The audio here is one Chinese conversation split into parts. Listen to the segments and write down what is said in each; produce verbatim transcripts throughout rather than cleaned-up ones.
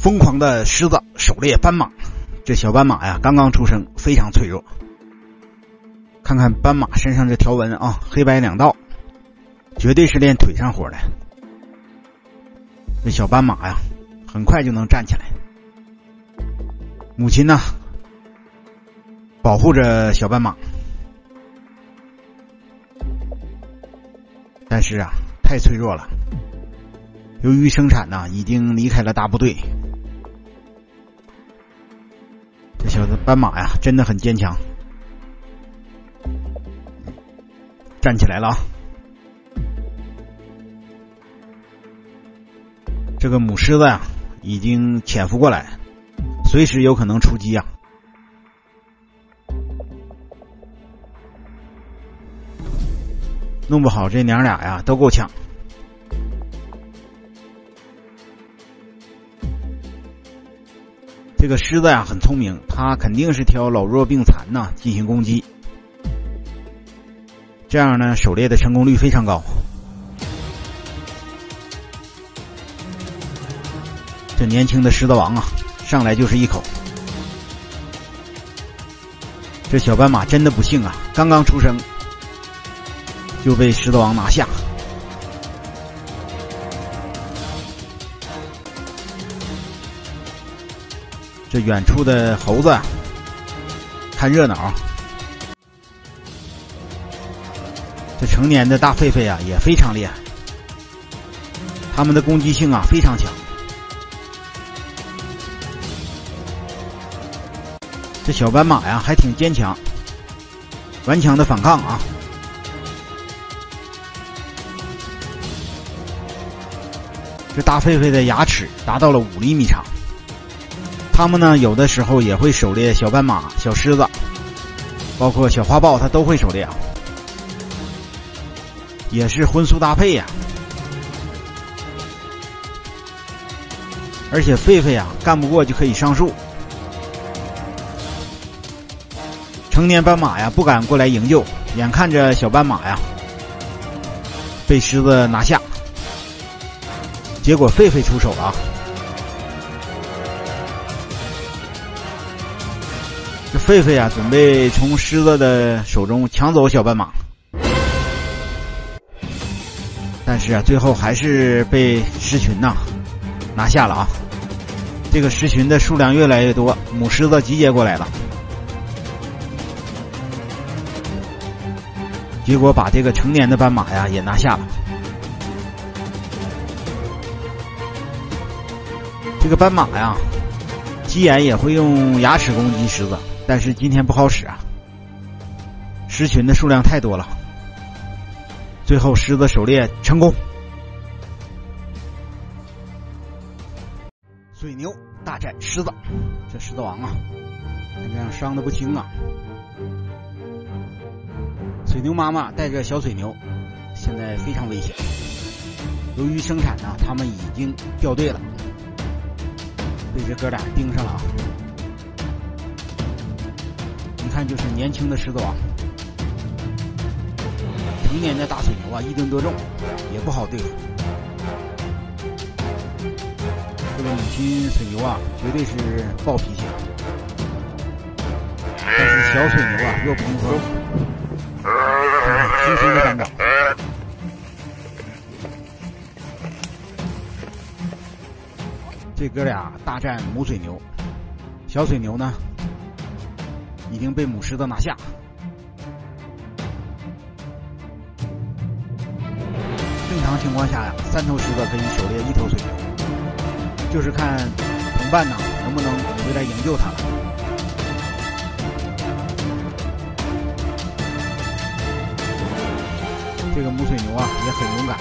疯狂的狮子狩猎斑马，这小斑马呀刚刚出生，非常脆弱。看看斑马身上这条纹啊，黑白两道，绝对是练腿上活的。这小斑马呀很快就能站起来。母亲呢保护着小斑马，但是啊太脆弱了，由于生产呢已经离开了大部队。这小斑马呀真的很坚强，站起来了啊！这个母狮子呀已经潜伏过来，随时有可能出击啊！弄不好这娘俩呀都够呛。这个狮子呀很聪明，它肯定是挑老弱病残呢进行攻击，这样呢狩猎的成功率非常高。这年轻的狮子王啊上来就是一口。这小斑马真的不幸啊，刚刚出生就被狮子王拿下。这远处的猴子看热闹，这成年的大狒狒啊也非常厉害，它们的攻击性啊非常强。这小斑马呀还挺坚强，顽强的反抗啊。这大狒狒的牙齿达到了五厘米长，它们呢有的时候也会狩猎小斑马、小狮子，包括小花豹它都会狩猎啊，也是荤素搭配呀。而且狒狒啊干不过就可以上树，成年斑马呀不敢过来营救，眼看着小斑马呀被狮子拿下，结果狒狒出手了啊！这狒狒啊准备从狮子的手中抢走小斑马，但是啊最后还是被狮群呐拿下了啊！这个狮群的数量越来越多，母狮子集结过来了，结果把这个成年的斑马呀也拿下了。这个斑马呀鸡眼也会用牙齿攻击狮子，但是今天不好使啊，狮群的数量太多了。最后狮子狩猎成功。水牛大战狮子，这狮子王啊看这样伤得不轻啊。水牛妈妈带着小水牛现在非常危险，由于生产呢他们已经掉队了，被这哥俩盯上了啊！一看就是年轻的狮子王，成年的大水牛啊一吨多重，也不好对付。这个母亲水牛啊绝对是暴脾气，但是小水牛啊弱不禁风，轻轻的单打。这哥俩大战母水牛，小水牛呢已经被母狮子拿下。正常情况下呀，三头狮子可以狩猎一头水牛，就是看同伴呢能不能回来营救它了。这个母水牛啊也很勇敢。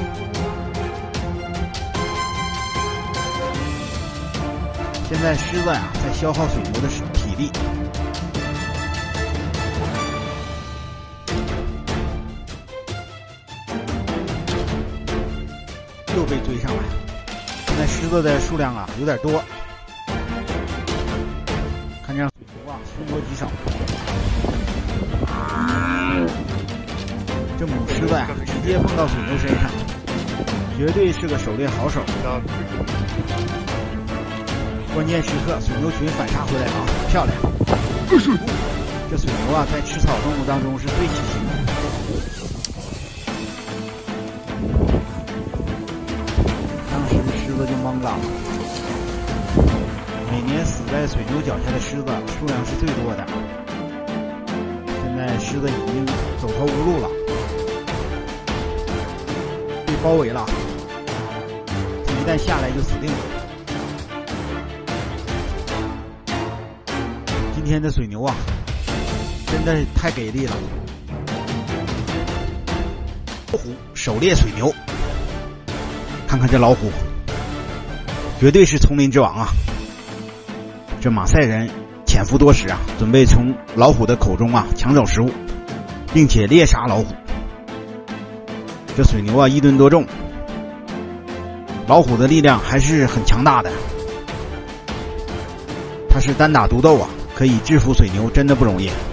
现在狮子呀在消耗水牛的体力，又被追上来。现在狮子的数量啊有点多，看这样水牛啊凶多吉少。这母狮子呀直接蹦到水牛身上，绝对是个狩猎好手。 关键时刻，水牛群反杀回来了啊，漂亮！这水牛啊，在吃草动物当中是最细心的。当时狮子就懵了。每年死在水牛脚下的狮子数量是最多的。现在狮子已经走投无路了，被包围了。这一旦下来就死定了。今天的水牛啊，真的太给力了！老虎狩猎水牛，看看这老虎，绝对是丛林之王啊！这马赛人潜伏多时啊，准备从老虎的口中啊抢走食物，并且猎杀老虎。这水牛啊一吨多重，老虎的力量还是很强大的。它是单打独斗啊。可以制服水牛真的不容易。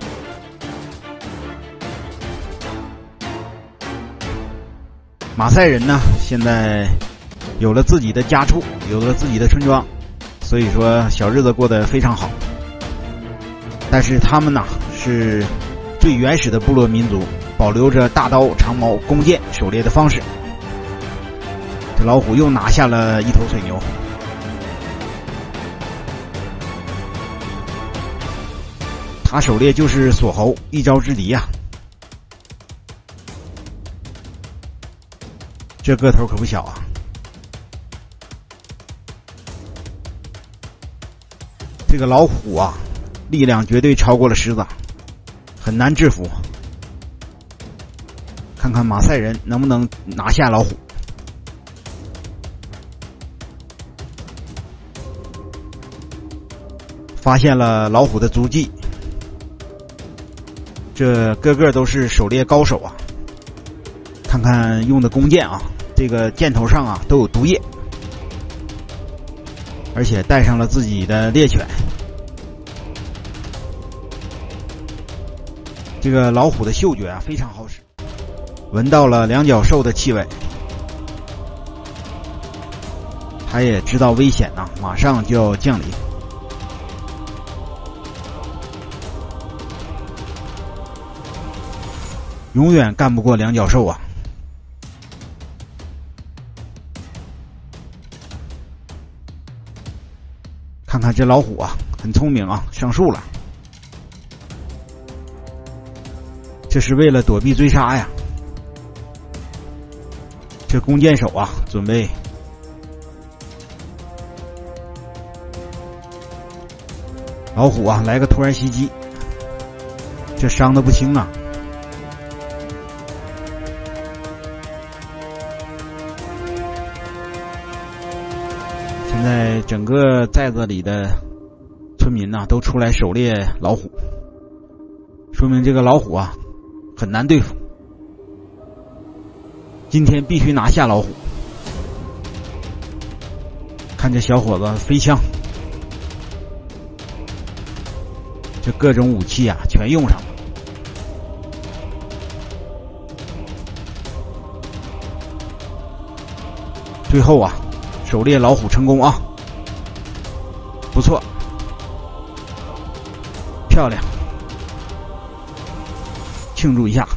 马赛人呢，现在有了自己的家畜，有了自己的村庄，所以说小日子过得非常好。但是他们呢，是最原始的部落民族，保留着大刀、长矛、弓箭狩猎的方式。这老虎又拿下了一头水牛。他狩猎就是锁喉，一招制敌呀、啊！这个头可不小啊！这个老虎啊，力量绝对超过了狮子，很难制服。看看马赛人能不能拿下老虎。发现了老虎的足迹。这个个都是狩猎高手啊！看看用的弓箭啊，这个箭头上啊都有毒液，而且带上了自己的猎犬。这个老虎的嗅觉啊非常好使，闻到了两脚兽的气味，它也知道危险啊，马上就要降临。永远干不过两脚兽啊！看看这老虎啊，很聪明啊，上树了。这是为了躲避追杀呀。这弓箭手啊，准备老虎啊，来个突然袭击，这伤得不轻啊！现在整个寨子里的村民呐、啊，都出来狩猎老虎，说明这个老虎啊很难对付。今天必须拿下老虎。看这小伙子飞枪，这各种武器啊全用上了。最后啊，狩猎老虎成功啊！不错，漂亮，庆祝一下。